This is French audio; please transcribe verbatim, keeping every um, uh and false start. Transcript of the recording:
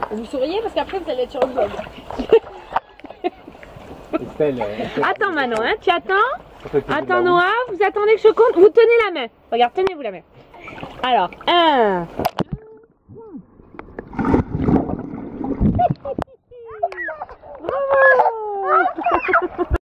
Vous souriez parce qu'après vous allez être sur le blog. Estelle, Estelle, Attends Manon, hein, tu attends. Attends Attends Noah, vous attendez que je compte. Vous tenez la main. Regarde, tenez-vous la main. Alors, un,